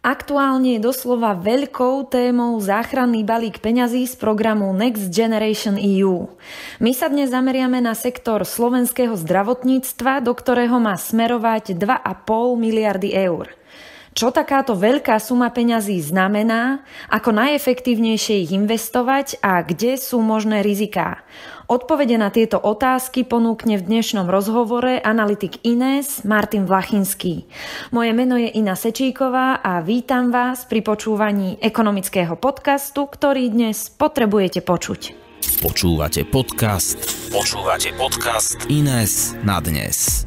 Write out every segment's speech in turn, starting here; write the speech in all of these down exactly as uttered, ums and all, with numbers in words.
Aktuálne je doslova veľkou témou záchranný balík peňazí z programu Next Generation é ú. My sa dnes zameriame na sektor slovenského zdravotníctva, do ktorého má smerovať dva a pol miliardy eur. Čo takáto veľká suma peňazí znamená, ako najefektívnejšie ich investovať a kde sú možné riziká? Odpovede na tieto otázky ponúkne v dnešnom rozhovore analytik Ines Martin Vlachinský. Moje meno je Ina Sečíková a vítam vás pri počúvaní ekonomického podcastu, ktorý dnes potrebujete počuť. Počúvate podcast. Počúvate podcast Ines na dnes.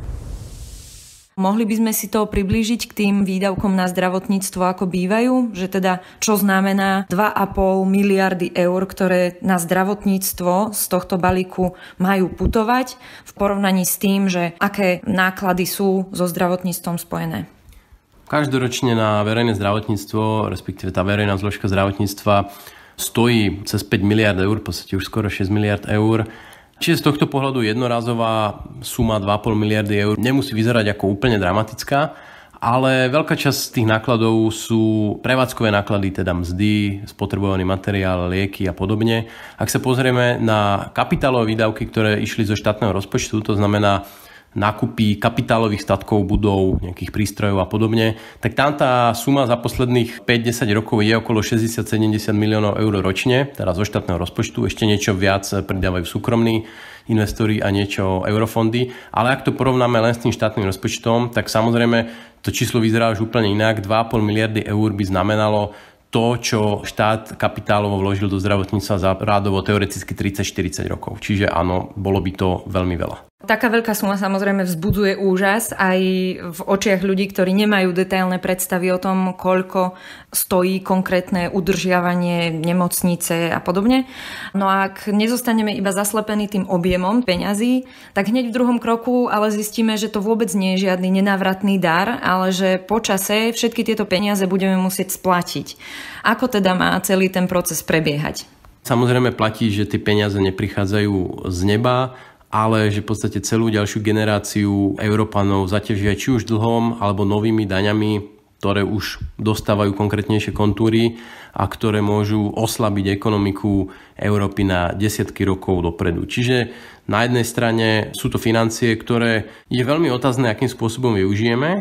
Mohli by sme si to priblížiť k tým výdavkom na zdravotníctvo, ako bývajú? Že teda, čo znamená dva a pol miliardy eur, ktoré na zdravotníctvo z tohto balíku majú putovať v porovnaní s tým, že aké náklady sú so zdravotníctvom spojené? Každoročne na verejné zdravotníctvo, respektíve tá verejná zložka zdravotníctva stojí cez päť miliárd eur, v podstate už skoro šesť miliárd eur. Čiže z tohto pohľadu jednorazová suma dva a pol miliardy eur nemusí vyzerať ako úplne dramatická, ale veľká časť z tých nákladov sú prevádzkové náklady, teda mzdy, spotrebovaný materiál, lieky a podobne. Ak sa pozrieme na kapitálové výdavky, ktoré išli zo štátneho rozpočtu, to znamená nákupy kapitálových statkov, budov, nejakých prístrojov a podobne, tak tam tá suma za posledných päť až desať rokov je okolo šesťdesiat až sedemdesiat miliónov eur ročne, teda zo štátneho rozpočtu, ešte niečo viac pridávajú súkromní investori a niečo eurofondy, ale ak to porovnáme len s tým štátnym rozpočtom, tak samozrejme to číslo vyzerá už úplne inak. dva a pol miliardy eur by znamenalo to, čo štát kapitálovo vložil do zdravotníctva za rádovo teoreticky tridsať až štyridsať rokov. Čiže áno, bolo by to veľmi veľa. Taká veľká suma samozrejme vzbudzuje úžas aj v očiach ľudí, ktorí nemajú detailné predstavy o tom, koľko stojí konkrétne udržiavanie nemocnice a podobne. No a ak nezostaneme iba zaslepení tým objemom peňazí, tak hneď v druhom kroku ale zistíme, že to vôbec nie je žiadny nenávratný dar, ale že po čase všetky tieto peniaze budeme musieť splatiť. Ako teda má celý ten proces prebiehať? Samozrejme platí, že tie peniaze neprichádzajú z neba, ale že v podstate celú ďalšiu generáciu Európanov zaťažia či už dlhom alebo novými daňami, ktoré už dostávajú konkrétnejšie kontúry a ktoré môžu oslabiť ekonomiku Európy na desiatky rokov dopredu. Čiže na jednej strane sú to financie, ktoré je veľmi otázne, akým spôsobom využijeme,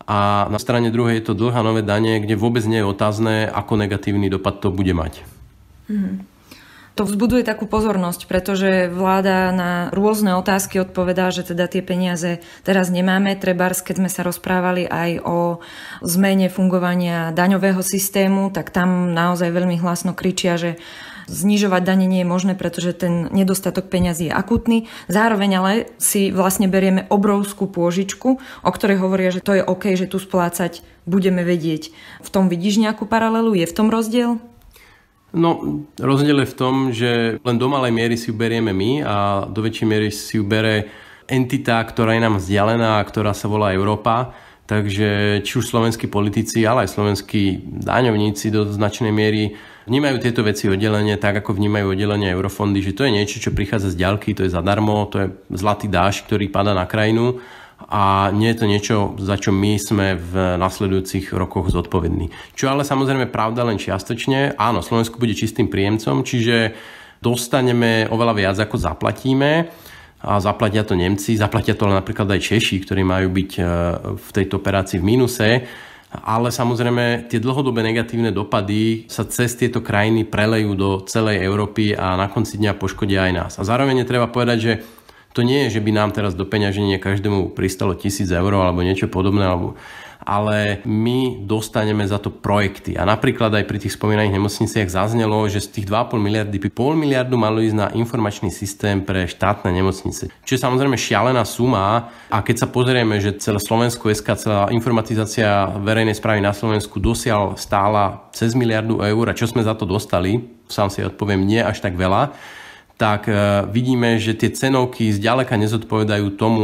a na strane druhej je to dlh a nové dane, kde vôbec nie je otázne, ako negatívny dopad to bude mať. Mhm. To vzbuduje takú pozornosť, pretože vláda na rôzne otázky odpovedá, že teda tie peniaze teraz nemáme. Trebárs, keď sme sa rozprávali aj o zmene fungovania daňového systému, tak tam naozaj veľmi hlasno kričia, že znižovať dane nie je možné, pretože ten nedostatok peňazí je akútny. Zároveň ale si vlastne berieme obrovskú pôžičku, o ktorej hovoria, že to je OK, že tu splácať budeme vedieť. V tom vidíš nejakú paralelu? Je v tom rozdiel? No, rozdiel je v tom, že len do malej miery si ju berieme my a do väčšej miery si ju bere entita, ktorá je nám vzdialená a ktorá sa volá Európa. Takže či už slovenskí politici, ale aj slovenskí daňovníci do značnej miery vnímajú tieto veci oddelenie tak, ako vnímajú oddelenie eurofondy, že to je niečo, čo prichádza z diaľky, to je zadarmo, to je zlatý dážď, ktorý padá na krajinu. A nie je to niečo, za čo my sme v nasledujúcich rokoch zodpovední. Čo ale samozrejme pravda len čiastočne. Áno, Slovensko bude čistým príjemcom, čiže dostaneme oveľa viac, ako zaplatíme. A zaplatia to Nemci, zaplatia to napríklad aj Češi, ktorí majú byť v tejto operácii v mínuse. Ale samozrejme tie dlhodobé negatívne dopady sa cez tieto krajiny prelejú do celej Európy a na konci dňa poškodia aj nás. A zároveň treba povedať, že to nie je, že by nám teraz do peňaženia každému pristalo tisíc eur alebo niečo podobné, alebo, ale my dostaneme za to projekty. A napríklad aj pri tých spomínaných nemocniciach zaznelo, že z tých dva a pol miliardy by pol miliardu malo ísť na informačný systém pre štátne nemocnice. Čo je samozrejme šialená suma a keď sa pozrieme, že celé Slovensko es ká, celá informatizácia verejnej správy na Slovensku dosiaľ stála cez miliardu eur a čo sme za to dostali, sám si odpoviem, nie až tak veľa, tak vidíme, že tie cenovky zďaleka nezodpovedajú tomu,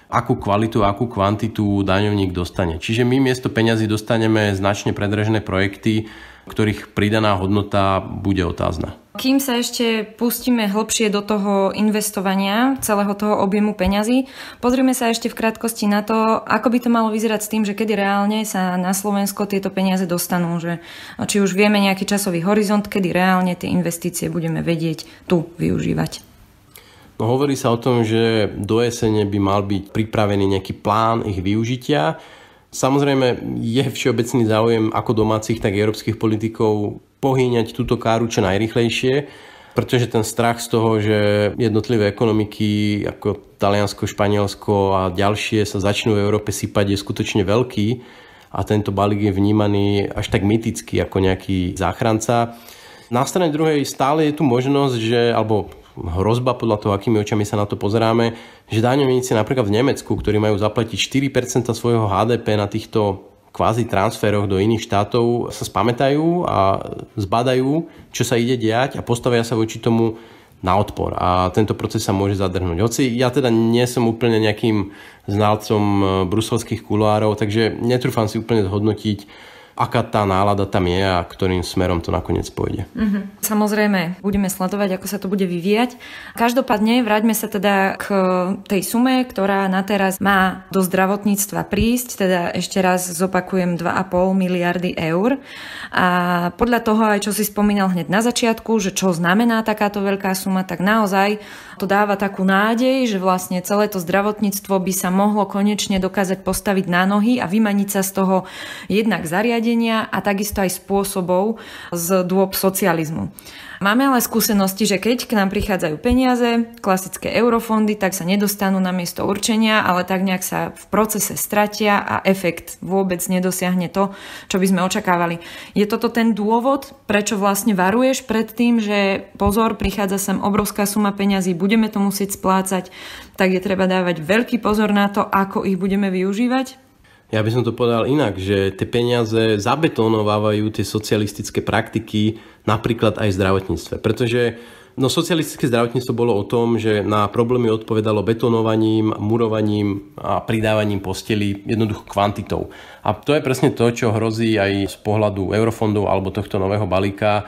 akú kvalitu, akú kvantitu daňovník dostane. Čiže my miesto peňazí dostaneme značne predražené projekty, ktorých pridaná hodnota bude otázna. Kým sa ešte pustíme hlbšie do toho investovania celého toho objemu peňazí, pozrime sa ešte v krátkosti na to, ako by to malo vyzerať s tým, že kedy reálne sa na Slovensko tieto peniaze dostanú. Že, či už vieme nejaký časový horizont, kedy reálne tie investície budeme vedieť tu využívať. No, hovorí sa o tom, že do jesene by mal byť pripravený nejaký plán ich využitia. Samozrejme je všeobecný záujem ako domácich, tak európskych politikov pohýňať túto káru čo najrýchlejšie, pretože ten strach z toho, že jednotlivé ekonomiky ako Taliansko, Španielsko a ďalšie sa začnú v Európe sypať, je skutočne veľký a tento balík je vnímaný až tak myticky ako nejaký záchranca. Na strane druhej stále je tu možnosť, že, alebo hrozba podľa toho, akými očami sa na to pozeráme, že daňovníci napríklad v Nemecku, ktorí majú zaplatiť štyri percentá svojho há dé pé na týchto kvázi transferoch do iných štátov, sa spamätajú a zbadajú, čo sa ide diať a postavia sa voči tomu na odpor. A tento proces sa môže zadrhnúť. Hoci ja teda nie som úplne nejakým znalcom bruselských kuloárov, takže netrúfam si úplne zhodnotiť, aká tá nálada tam je a ktorým smerom to nakoniec pôjde. Mm-hmm. Samozrejme, budeme sledovať, ako sa to bude vyvíjať. Každopádne vráťme sa teda k tej sume, ktorá na teraz má do zdravotníctva prísť, teda ešte raz zopakujem dva a pol miliardy eur. A podľa toho aj, čo si spomínal hneď na začiatku, že čo znamená takáto veľká suma, tak naozaj to dáva takú nádej, že vlastne celé to zdravotníctvo by sa mohlo konečne dokázať postaviť na nohy a vymaniť sa z toho jednak zariadenia a takisto aj spôsobov z dôb socializmu. Máme ale skúsenosti, že keď k nám prichádzajú peniaze, klasické eurofondy, tak sa nedostanú na miesto určenia, ale tak nejak sa v procese stratia a efekt vôbec nedosiahne to, čo by sme očakávali. Je toto ten dôvod, prečo vlastne varuješ pred tým, že pozor, prichádza sem obrovská suma peňazí, budeme to musieť splácať, tak je treba dávať veľký pozor na to, ako ich budeme využívať? Ja by som to povedal inak, že tie peniaze zabetonovávajú tie socialistické praktiky napríklad aj v zdravotníctve. Pretože no, socialistické zdravotníctvo bolo o tom, že na problémy odpovedalo betonovaním, murovaním a pridávaním posteli, jednoducho kvantitou. A to je presne to, čo hrozí aj z pohľadu eurofondov alebo tohto nového balíka,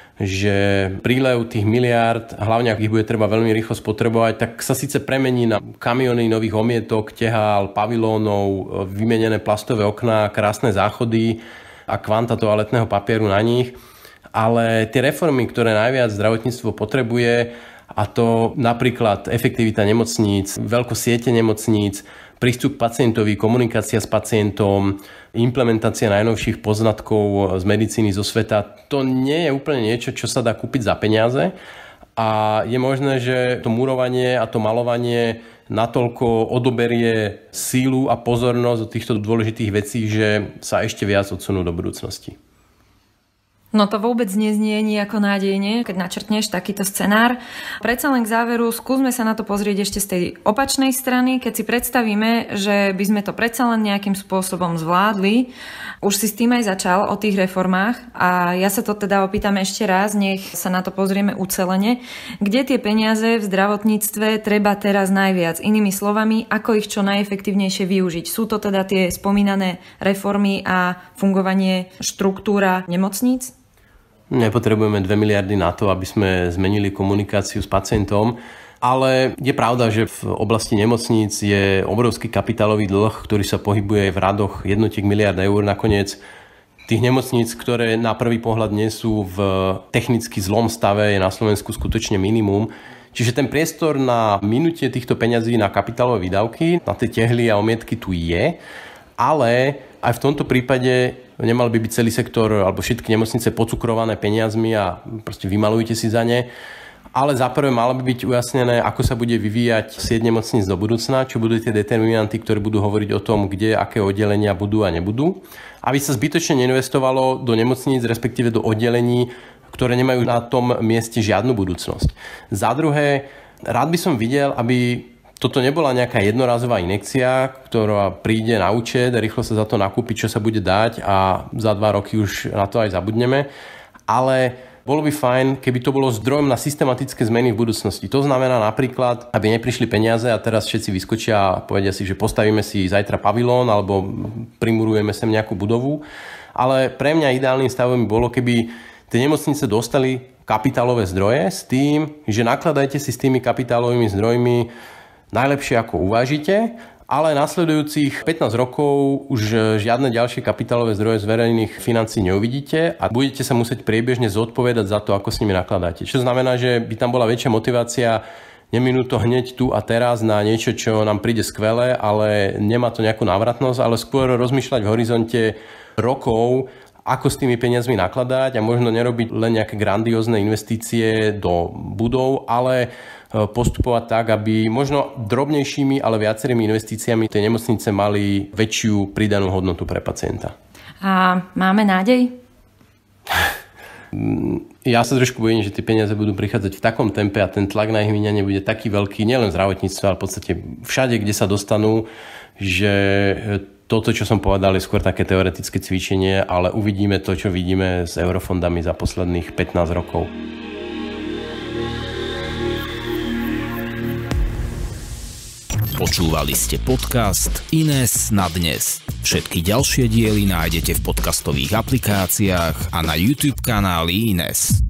že prílev tých miliárd, hlavne ak ich bude treba veľmi rýchlo spotrebovať, tak sa síce premení na kamiony nových omietok, tehál, pavilónov, vymenené plastové okná, krásne záchody a kvanta toaletného papieru na nich. Ale tie reformy, ktoré najviac zdravotníctvo potrebuje, a to napríklad efektivita nemocníc, veľkosť siete nemocníc, prístup k pacientovi, komunikácia s pacientom, implementácia najnovších poznatkov z medicíny zo sveta, to nie je úplne niečo, čo sa dá kúpiť za peniaze a je možné, že to murovanie a to malovanie natoľko odoberie sílu a pozornosť od týchto dôležitých vecí, že sa ešte viac odsunú do budúcnosti. No to vôbec neznie nejako nádejne, keď načrtneš takýto scenár. Predsa len k záveru, skúsme sa na to pozrieť ešte z tej opačnej strany, keď si predstavíme, že by sme to predsa len nejakým spôsobom zvládli. Už si s tým aj začal o tých reformách a ja sa to teda opýtam ešte raz, nech sa na to pozrieme ucelene. Kde tie peniaze v zdravotníctve treba teraz najviac? Inými slovami, ako ich čo najefektívnejšie využiť? Sú to teda tie spomínané reformy a fungovanie štruktúra nemocníc? Nepotrebujeme dve miliardy na to, aby sme zmenili komunikáciu s pacientom, ale je pravda, že v oblasti nemocníc je obrovský kapitálový dlh, ktorý sa pohybuje v radoch jednotiek miliard eur. Nakoniec tých nemocníc, ktoré na prvý pohľad nie sú v technicky zlom stave, je na Slovensku skutočne minimum. Čiže ten priestor na minutie týchto peňazí na kapitálové výdavky, na tie tehly a omietky tu je, ale aj v tomto prípade nemal by byť celý sektor alebo všetky nemocnice pocukrované peniazmi a proste vymalujte si za ne. Ale záprve malo by byť ujasnené, ako sa bude vyvíjať sieť nemocníc do budúcna, čo budú tie determinanty, ktoré budú hovoriť o tom, kde aké oddelenia budú a nebudú. Aby sa zbytočne neinvestovalo do nemocníc, respektíve do oddelení, ktoré nemajú na tom mieste žiadnu budúcnosť. Za druhé, rád by som videl, aby toto nebola nejaká jednorazová injekcia, ktorá príde na účet, rýchlo sa za to nakúpi, čo sa bude dať a za dva roky už na to aj zabudneme. Ale bolo by fajn, keby to bolo zdrojom na systematické zmeny v budúcnosti. To znamená napríklad, aby neprišli peniaze a teraz všetci vyskočia a povedia si, že postavíme si zajtra pavilón alebo primurujeme sem nejakú budovu. Ale pre mňa ideálnym stavom by bolo, keby tie nemocnice dostali kapitálové zdroje s tým, že nakladajte si s tými kapitálovými zdrojmi najlepšie ako uvážite, ale nasledujúcich pätnásť rokov už žiadne ďalšie kapitálové zdroje z verejných financií neuvidíte a budete sa musieť priebežne zodpovedať za to, ako s nimi nakladáte. Čo znamená, že by tam bola väčšia motivácia neminúť to hneď tu a teraz na niečo, čo nám príde skvelé, ale nemá to nejakú návratnosť, ale skôr rozmýšľať v horizonte rokov, ako s tými peniazmi nakladať a možno nerobiť len nejaké grandiózne investície do budov, ale postupovať tak, aby možno drobnejšími, ale viacerými investíciami tie nemocnice mali väčšiu pridanú hodnotu pre pacienta. A máme nádej? Ja sa trošku bojím, že tie peniaze budú prichádzať v takom tempe a ten tlak na ich míňanie bude taký veľký, nielen v zdravotníctve, ale v podstate všade, kde sa dostanú, že toto, čo som povedal, je skôr také teoretické cvičenie, ale uvidíme to, čo vidíme s eurofondami za posledných pätnásť rokov. Počúvali ste podcast Ines na dnes. Všetky ďalšie diely nájdete v podcastových aplikáciách a na YouTube kanáli Ines.